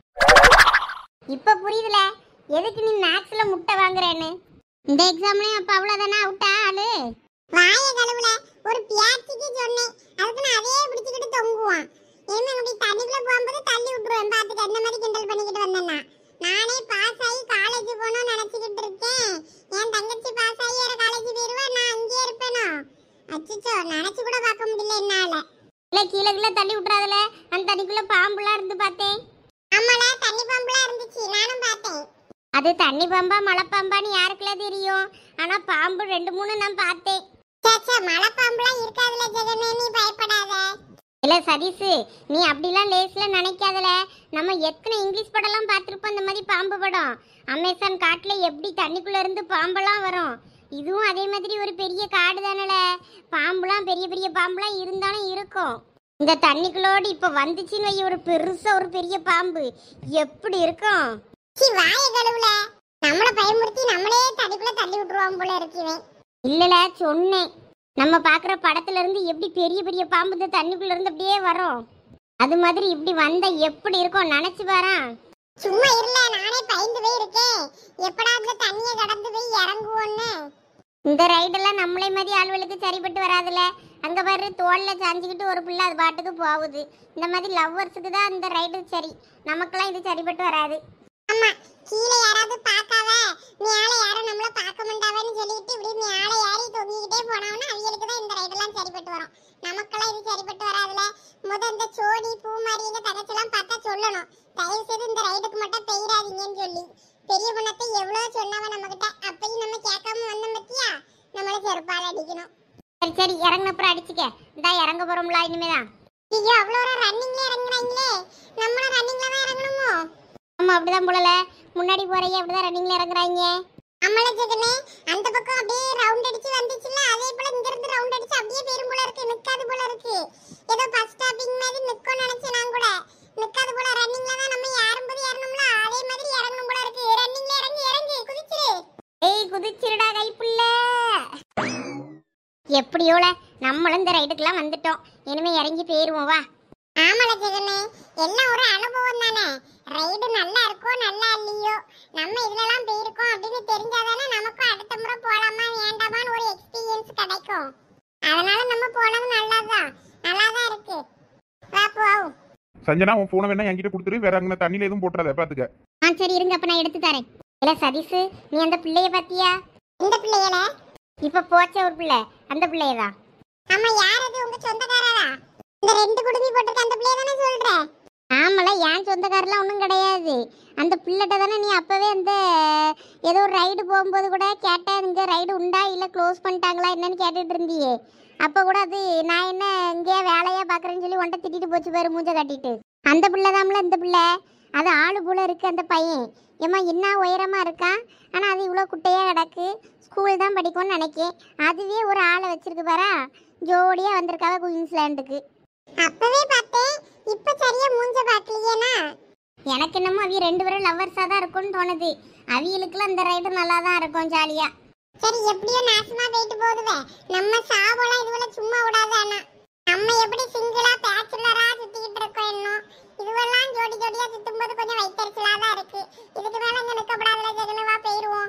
இப்ப புரியுதுல எதுக்கு நீ மேக்ஸ்ல முட்டை வாங்குறேன்னு. இந்த எக்ஸாம்லயும் அப்ப அவ்வளவுதானே அவுட்டா ஆளு? வாய கழுவுல ஒரு பியாச்சிக்கு சொன்னேன், அதுக்கு நான் அதே பிடிச்சிக்கிட்டு தொங்குவான். இனிமே இப்படி தண்ணிக்குள்ள போகும்போது தள்ளி விட்டுருவேன். பாத்துக்க இந்த மாதிரி கிண்டல் பண்ணிக்கிட்டு வந்தேன்னா. நானே பாஸ் ஆகி காலேஜ் போகணும்னு நினைச்சுக்கிட்டு இருக்கேன். என் தங்கச்சி பாஸ் ஆகி வேற காலேஜ் போயிருவா, நான் அங்கேயே இருப்பேனோ. அச்சோ, நினைச்சு கூட பார்க்க முடியல என்னால. இல்ல கீழே கீழே தள்ளி விட்டுறாதுல, அந்த தண்ணிக்குள்ள பாம்புலாம் இருந்து பார்த்தேன். ஆமால, தண்ணி பாம்புலாம் இருந்துச்சு, நானும் பார்த்தேன். அது தண்ணி பாம்பா மலை பாம்பான்னு யாருக்குள்ள தெரியும்? ஆனா பாம்பு ரெண்டு மூணு நான் பார்த்தேன். சேச்சே, மலை பாம்புலாம் இருக்காதுல ஜெகனே, நீ பயப்படாத. இல்ல சதீஷ், நீ அப்படிலாம் லேஸ்ல நினைக்காதல. நம்ம எத்தனை இங்கிலீஷ் படம்லாம் பார்த்துருப்போம் இந்த மாதிரி பாம்பு படம். அமேசான் காட்டுல எப்படி தண்ணிக்குள்ள இருந்து பாம்பெல்லாம் வரும், இதுவும் அதே மாதிரி ஒரு பெரிய காடு தானல. பாம்புலாம் பெரிய பெரிய பாம்புலாம் இருந்தாலும் இருக்கும். இந்த தண்ணிக்குள்ளோடு இப்ப வந்துச்சுன்னு வை, ஒரு பெருசா ஒரு பெரிய பாம்பு எப்படி இருக்கும்? சி வாய கழுவுல, நம்மள பயமுறுத்தி நம்மளே தண்ணிக்குள்ள தள்ளி விட்டுருவான் போல இருக்குவேன். இல்லல சொன்னேன், நம்ம பாக்குற படத்துல இருந்து எப்படி பெரிய பெரிய பாம்பு இந்த தண்ணிக்குள்ள இருந்து அப்படியே வரும், அது மாதிரி இப்படி வந்தா எப்படி இருக்கும் நினைச்சு பாரு. சும்மா இருல, நானே பயந்து போய் இருக்கேன். எப்படா அந்த தண்ணியை கடந்து போய் இறங்குவோன்னு. இந்த ரைடெல்லாம் நம்மளே மாதிரி ஆளுகளுக்கு சரிப்பட்டு வராதுல. அங்க பாரு, தோல்ல சாஞ்சிக்கிட்டு ஒரு பிள்ளை அது பாட்டுக்கு போகுது. இந்த மாதிரி லவ்வர்ஸுக்கு தான் இந்த ரைடு சரி, நமக்கெல்லாம் இது சரிப்பட்டு வராது. ஆமா, கீழே யாராவது பார்க்காவ, மேலே யாரும் நம்மள பார்க்க மாட்டாவன்னு சொல்லிட்டு இப்படி மேலே ஏறி தொங்கிக்கிட்டே போனோம்னா அவங்களுக்கு தான் இந்த ரைடெல்லாம் சரிப்பட்டு வரும். நமக்கெல்லாம் இது சரிப்பட்டு வராதுல. முத இந்த சோடி பூமாரி எங்க தங்கச்செல்லாம் பார்த்தா சொல்லணும், தயவு செய்து இந்த ரைடுக்கு மட்டும் பெய்யாதீங்கன்னு சொல்லி. பெரிய பொண்ணத்தை எவ்வளவு சொன்னவ நம்ம கிட்ட, அப்பயும் நம்ம கேட்காம வந்தோம் பத்தியா, நம்மள செருப்பால அடிக்கணும். சரி சரி, இறங்கின அப்புறம் அடிச்சுக்க. இந்தா இறங்க போறோம்ல இனிமேதான். ஐயோ, அவ்வளோ ரன்னிங்ல இறங்குறாங்களே, நம்மளும் ரன்னிங்ல தான் இறங்கணுமோ? ஆமா அப்படிதான் போலல, முன்னாடி போறையே அப்படிதான் ரன்னிங்ல இறங்குறாங்க. அம்மல ஜெகனே, அந்த பக்கம் அப்படியே ரவுண்ட் அடிச்சு வந்துச்சுல, அதே போல இங்க இருந்து ரவுண்ட் அடிச்சு அப்படியே பேரும் போல இருக்கு, நிக்காது போல இருக்கு. ஏதோ பஸ் ஸ்டாப்பிங் மாதிரி நிக்கும் நினைச்சேன் நான் கூட. நிக்காது போல, ரன்னிங்ல தான் நம்ம யாரும்போது ஏறணும்ல, அதே மாதிரி இறங்கணும் போல இருக்கு. ரன்னிங்ல இறங்கி இறங்கி குதிச்சிரு. ஏய் குதிச்சிருடா கைப்புள்ள. எப்படியோல நம்மளும் இந்த ரைடுக்கெல்லாம் வந்துட்டோம், இனிமே இறங்கி போயிருவோம் வா. ஆமல ஜெகனே, எல்லாம் ஒரு அனுபவம் தானே. ரைடு நல்லா இருக்கோ நல்லா இல்லையோ, நம்ம இதுலலாம் போயிருக்கோம் அப்படின்னு தெரிஞ்சாதானே நமக்கும் அடுத்த முறை போலாமா வேண்டாமான்னு ஒரு எக்ஸ்பீரியன்ஸ் கிடைக்கும். அதனால நம்ம போனது நல்லதுதான், நல்லாதான் இருக்கு. வா போவோம். சஞ்சனா, உன் போனை வேணா என்கிட்ட கொடுத்துரு, வேற அங்கே தண்ணியில எதுவும் போட்டுறாத பாத்துக்க. ஆ சரி இருங்க, அப்ப நான் எடுத்து தரேன். இல்ல சதீஷ், நீ அந்த பிள்ளைய பாத்தியா? இந்த பிள்ளைகள இப்ப போச்ச ஒரு பிள்ளை, அந்த பிள்ளையதான். ஆமா, யார் அது? உங்க சொந்தக்காரரா? இந்த ரெண்டு குடுமி போட்டுருக்க அந்த பிள்ளைய தானே சொல்ற? ஆமல, என் சொந்தக்காரெல்லாம் ஒன்றும் கிடையாது. அந்த பிள்ளைகிட்ட தானே நீ அப்பவே அந்த ஏதோ ஒரு ரைடு போகும்போது கூட கேட்டேன், இங்கே ரைடு உண்டா இல்லை க்ளோஸ் பண்ணிட்டாங்களா என்னன்னு கேட்டுட்டு இருந்தியே. அப்போ கூட அது நான் என்ன இங்கேயே வேலையாக பார்க்குறேன்னு சொல்லி உன்ட்ட திட்டிட்டு போச்சு பாரு மூஞ்ச காட்டிட்டு. அந்த பிள்ளை தான்ல இந்த பிள்ளை. அது ஆளு போல இருக்கு அந்த பையன். ஏம்மா என்ன உயரமா இருக்கான், ஆனால் அது இவ்வளோ குட்டையாக கிடக்கு. ஸ்கூல் தான் படிக்கும்னு நினைக்கேன். அதுவே ஒரு ஆளை வச்சிருக்கு பாரா, ஜோடியாக வந்திருக்காவ குயின்ஸ்லாண்டுக்கு. அப்பவே பார்த்தேன், இப்ப சரியா மூஞ்ச பார்க்கலையேனா? எனக்கு என்னமோ அவிய ரெண்டு பேரும் லவ்வர்ஸாக தான் இருக்கும்னு தோணுது. அவியலுக்குலாம் இந்த ரைடு நல்லா தான் இருக்கும், ஜாலியாக. சரி, எப்படியோ நாசமா போயிட்டு போகுதுவே. நம்ம சாவலாம் இதுவரை சும்மா விடாது. ஆனா நம்ம எப்படி சிங்கிளா பேச்சுலரா சுத்திக்கிட்டு இருக்கோம் இன்னும். இதுவெல்லாம் ஜோடி ஜோடியா சுத்தும்போது கொஞ்சம் வைத்தறிச்சலா தான் இருக்கு. இதுக்கு மேல இங்க நிக்கப்படாதுல, ஜெகனவா போயிருவோம்.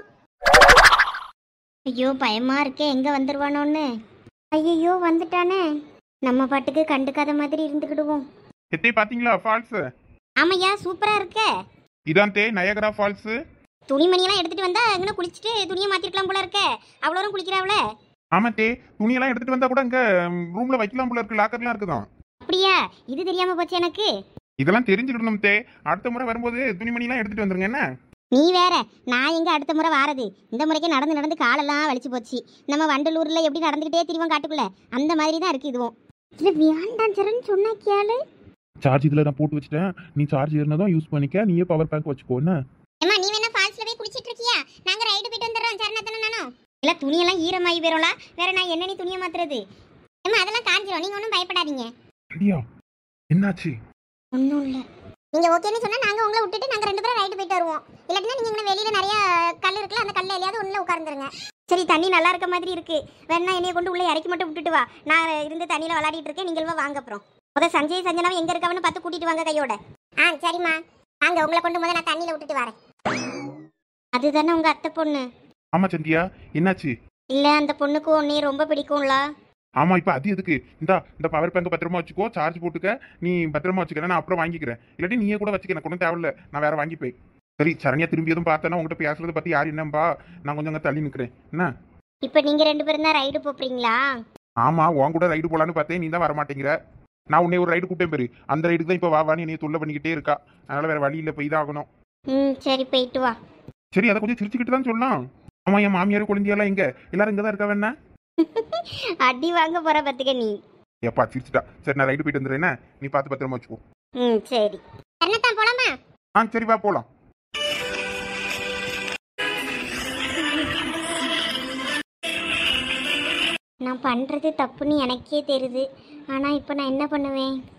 ஐயோ பயமா இருக்கே, எங்கே வந்துடுவானோன்னு. ஐயோ வந்துட்டானே. நம்ம பாட்டுக்கு கண்டுக்காத மாதிரி இருந்துக்கிடுவோம். எத்தே பாத்தீங்களா ஃபால்ஸ்? ஆமையா, சூப்பராக இருக்க. இதான் தே நயகரா ஃபால்ஸ். துணிமணியெல்லாம் எடுத்துட்டு வந்தா எங்கே குளிச்சுட்டு துணியை மாத்திருக்கலாம் போல இருக்க. அவ்வளோ குளிக்கிறாவுல. ஆமா தே, துணியெல்லாம் எடுத்துட்டு வந்தா கூட இங்க ரூம்ல வைக்கலாம் போல இருக்கு, லாக்கர்லாம் இருக்குதான். அப்படியா? இது தெரியாம போச்சு எனக்கு. இதெல்லாம் தெரிஞ்சுக்கணும் தே. அடுத்த முறை வரும்போது துணிமணிலாம் எடுத்துட்டு வந்துருங்க என்ன? நீ வேற, நான் எங்க அடுத்த முறை வாரது? இந்த முறைக்கு நடந்து நடந்து காலெல்லாம் வலிச்சு போச்சு. நம்ம வண்டலூர்ல எப்படி நடந்துகிட்டே திரிவோம் காட்டுக்குள்ள, அந்த மாதிரி தான் இருக்கு இதுவும். இல்ல வேண்டாம் சரன்னு சொன்னா கேளு. சார்ஜ் இதுல நான் போட்டு வச்சிட்டேன், நீ சார்ஜ் ஏறினதும் யூஸ் பண்ணிக்க. நீயே பவர் பேங்க் வச்சுக்கோ என்ன? ஏமா நீ வேணா ஃபால்ஸ்ல போய் குளிச்சிட்டு இருக்கியா? நாங்க ரைடு போயிட்டு வந்துடுறோம். சரணத்தன நானும் இல்ல, துணியெல்லாம் ஈரமாயி போயிடும்ல. வேற நான் என்ன நீ துணியை மாத்துறது? ஏமா அதெல்லாம் காஞ்சிரும், நீங்க ஒன்றும் பயப்படாதீங்க. சரியா? என்னாச்சு? ஒன்றும் இல்லை. நீங்க ஓகேன்னு சொன்னா நாங்க உங்களை விட்டுட்டு நாங்க ரெண்டு பேரும் ரைடு போயிட்டு வருவோம். இல்லாட்டினா நீங்க இங்கே வெளியில நிறைய கல் இருக்குல்ல, அந்த கல்ல எதையாவது ஒண்ணுல உட்கார்ந்துருங்க. சரி, தண்ணி நல்லா இருக்க மாதிரி இருக்கு. வேணா என்னைய கொண்டு உள்ள இறக்கி மட்டும் விட்டுட்டு வா. நான் இருந்து தண்ணியில விளையாடிட்டு இருக்கேன், நீங்க வாங்க. அப்புறம் முத சஞ்சய் சஞ்சனாவை எங்க இருக்கவன்னு பார்த்து கூட்டிட்டு வாங்க கையோட. ஆ சரிம்மா, வாங்க. உங்களை கொண்டு முத நான் தண்ணியில விட்டுட்டு வரேன். அதுதானே உங்க அத்தை பொண்ணு? ஆமா சந்தியா, என்னாச்சு? இல்ல, அந்த பொண்ணுக்கு உன்னை ரொம்ப பிடிக்கும்ல. ஆமா, இப்ப அது எதுக்கு? இந்தா இந்த பவர் பேங்க் பத்திரமா வச்சுக்கோ, சார்ஜ் போட்டுக்க. நீ பத்திரமா வச்சுக்கிறேன், நான் அப்புறம் வாங்கிக்கிறேன். இல்லாட்டி நீயே கூட வச்சுக்க, எனக்கு ஒன்றும் தேவையில்ல, நான் வேற வாங்கிப்பேன். சரி, சரண்யா திரும்பி எதுவும் பார்த்தேன்னா உங்ககிட்ட பேசுறத பத்தி யார் என்னம்பா, நான் கொஞ்சம் அங்கே தள்ளி நிற்கிறேன் என்ன? இப்ப நீங்க ரெண்டு பேரும் தான் ரைடு போறீங்களா? ஆமா, உன் கூட ரைடு போலான்னு பார்த்தேன், நீ தான் வரமாட்டேங்கிற. நான் உன்னை ஒரு ரைடு கூப்பிட்டேன் பேரு, அந்த ரைடுக்கு தான் இப்போ வா வான்னு என்னைய தொல்லை பண்ணிக்கிட்டே இருக்கா. அதனால வேற வழி இல்லை, போய் தான் ஆகணும். ம் சரி, போயிட்டு வா. சரி, அதை கொஞ்சம் சிரிச்சுக்கிட்டு தான் சொல்லலாம். ஆமா, என் மாமியார் குழந்தையெல்லாம் எங்க? எல்லாரும் இங்கே தான் இருக்கா வேணா? அடி வாங்க போற பத்துக்க நீ. எப்பா சிரிச்சுட்டா. சரி, நான் ரைடு போயிட்டு வந்துடுறேன் என்ன? நீ பார்த்து பத்திரமா வச்சுக்கோ. ம் சரி. என்னத்தான் போலாமா? ஆ சரி, வா போலாம். நான் பண்றது தப்புன்னு எனக்கே தெரியுது. ஆனா இப்ப நான் என்ன பண்ணுவேன்?